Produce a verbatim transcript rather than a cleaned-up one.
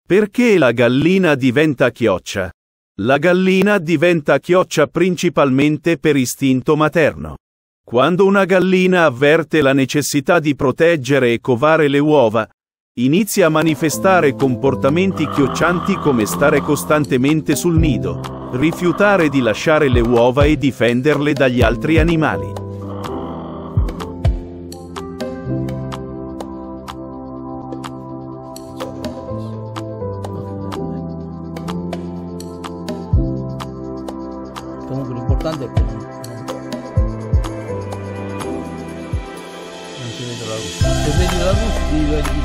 Perché la gallina diventa chioccia? La gallina diventa chioccia principalmente per istinto materno. Quando una gallina avverte la necessità di proteggere e covare le uova, inizia a manifestare comportamenti chioccianti come stare costantemente sul nido, rifiutare di lasciare le uova e difenderle dagli altri animali. Comunque l'importante è che non, non si vede la luce. Se vedi la luce, devi